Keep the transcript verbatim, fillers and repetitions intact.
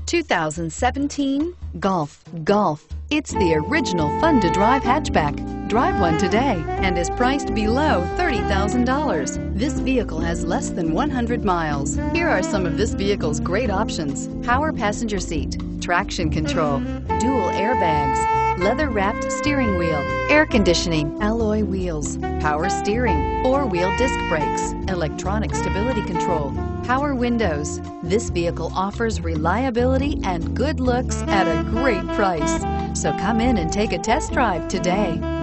two thousand seventeen Golf. Golf. It's the original fun-to-drive hatchback. Drive one today and is priced below thirty thousand dollars. This vehicle has less than one hundred miles. Here are some of this vehicle's great options: power passenger seat, traction control, dual airbags, leather-wrapped steering wheel, air conditioning, alloy wheels, power steering, four-wheel disc brakes, electronic stability control, power windows. This vehicle offers reliability and good looks at a great price. So come in and take a test drive today.